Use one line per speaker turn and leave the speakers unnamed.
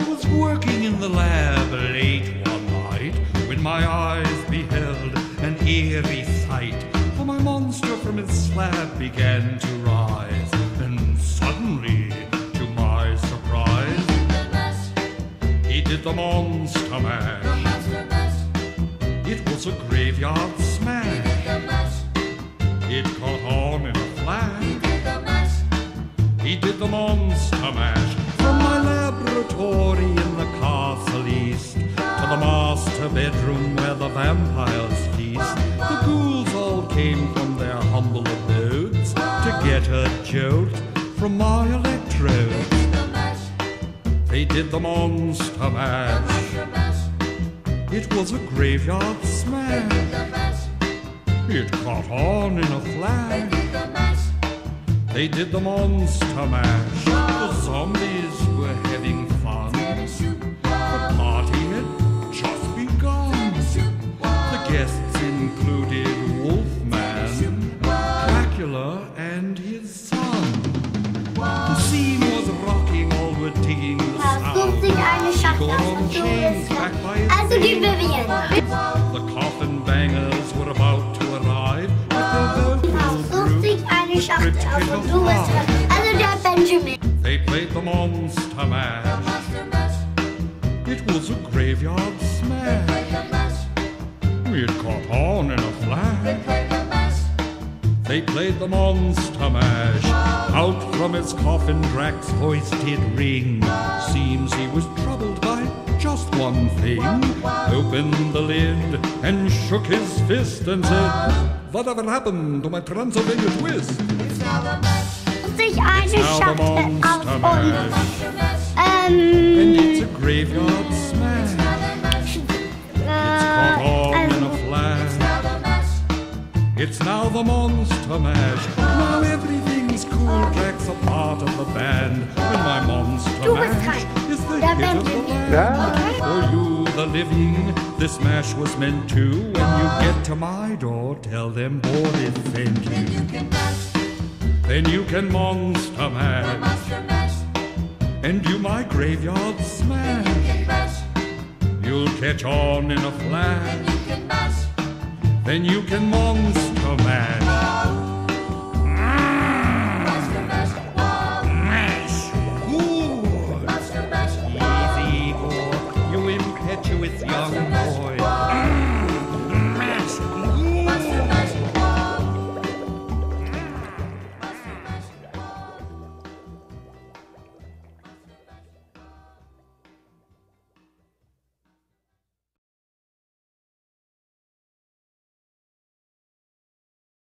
was working in the lab late one night when my eyes beheld an eerie sight. For my monster from his slab began to rise, and suddenly, to my surprise, he did the monster mash. It was a graveyard smash. It caught on in a flash. He did the monster mash. From my laboratory in the castle east to the master bedroom where the vampires feast, the ghouls all came from their humble abodes to get a jolt from my electrodes. They did the monster mash. It was a graveyard smash. It caught on in a flash. They did the monster mash. The zombies were having fun. The party had just begun. The guests included Wolfman, Dracula, and his son. The scene was rocking, all were digging the sound. Got on chains back by his
Vivian.
The coffin bangers were about to arrive with their vocal group.
Benjamin.
They played the monster mash. It was a graveyard smash. It caught on in a flash. They played the monster mash. Out from his coffin Drac's voice did ring. Seems he was troubled by just one thing. Opened the lid and shook his fist and said, "Whatever happened to my Transylvania twist?"
Sich eine Schachtel auf
And it's a graveyard smash. It's caught on in a flash. It's now the monster mash. Now everything's cool. Drac's a part of the band. And my monster mash is the hit of the land. For you, the living, this mash was meant to. When you get to my door, tell them Boris sent you. Then you can monster mash. And do my graveyard smash. You'll catch on in a flash. Then you can monster mash.